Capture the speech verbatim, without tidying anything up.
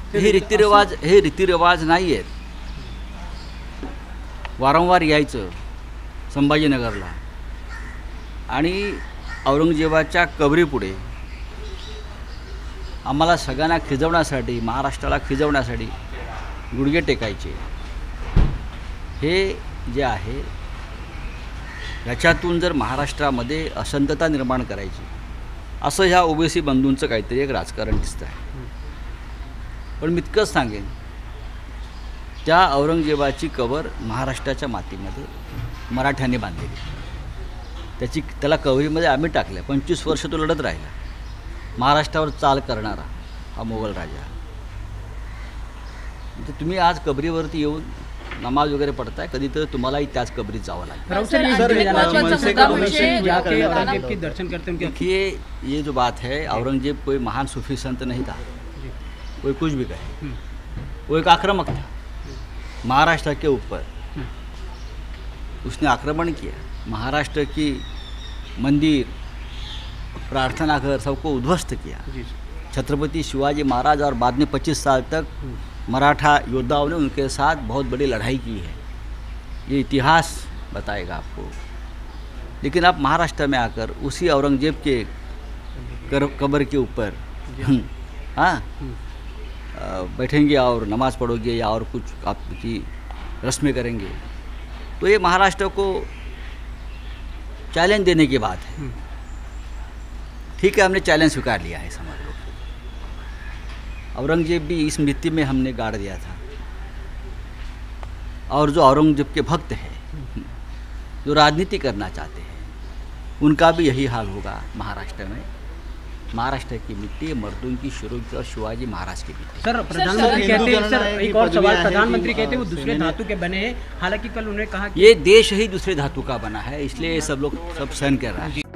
हे रीतिरिवाज हे रीतिरिवाज नाही आहेत. वारंवार यायचं संभाजीनगरला आणि औरंगजेबाच्या कबरीपुढे आम्हाला सगळ्यांना खिजवण्यासाठी, महाराष्ट्राला खिजवण्यासाठी गुडघे टेकायचे. हे जे आहे याच्यातून जर महाराष्ट्रामध्ये अशांतता निर्माण करायची असं ह्या ओबीसी बंधूंचं काहीतरी एक राजकारण दिसतं आहे. पण मी इतकंच सांगेन, त्या औरंगजेबाची कबर महाराष्ट्राच्या मातीमध्ये मराठ्यांनी बांधलेली. त्याची त्याला कबरीमध्ये आम्ही टाकलं. पंचवीस वर्ष तो लढत राहिला. महाराष्ट्रावर चाल करणारा हा मोगल राजा. म्हणजे तुम्ही आज कबरीवरती येऊन नमाज वगैरह पढ़ता है, कभी तो तुम्हारा ही त्याच कबरीत जावं लागेल. देखिए, ये जो बात है, औरंगजेब कोई महान सूफी संत नहीं था, कोई कुछ भी कहे, वो एक आक्रामक था. महाराष्ट्र के ऊपर उसने आक्रमण किया. महाराष्ट्र की मंदिर, प्रार्थना घर सबको उद्ध्वस्त किया. छत्रपति शिवाजी महाराज और बाद में पच्चीस साल तक मराठा योद्धाओं ने उनके साथ बहुत बड़ी लड़ाई की है. ये इतिहास बताएगा आपको. लेकिन आप महाराष्ट्र में आकर उसी औरंगजेब के कब्र के ऊपर हाँ बैठेंगे और नमाज़ पढ़ोगे या और कुछ आपकी रस्में करेंगे, तो ये महाराष्ट्र को चैलेंज देने की बात है. ठीक है, हमने चैलेंज स्वीकार लिया है. समझ लो, औरंगजेब भी इस मिट्टी में हमने गाड़ दिया था. और जो औरंगजेब के भक्त हैं, जो राजनीति करना चाहते हैं, उनका भी यही हाल होगा महाराष्ट्र में. महाराष्ट्र की मिट्टी मर्दों की, शुरू की और शिवाजी महाराज की मिट्टी. सर, प्रधानमंत्री कहते हैं, सर एक और सवाल, प्रधानमंत्री कहते हैं वो दूसरे धातु के बने हैं. हालांकि कल उन्होंने कहा कि ये देश ही दूसरे धातु का बना है, इसलिए सब लोग सब सहन कर रहा है.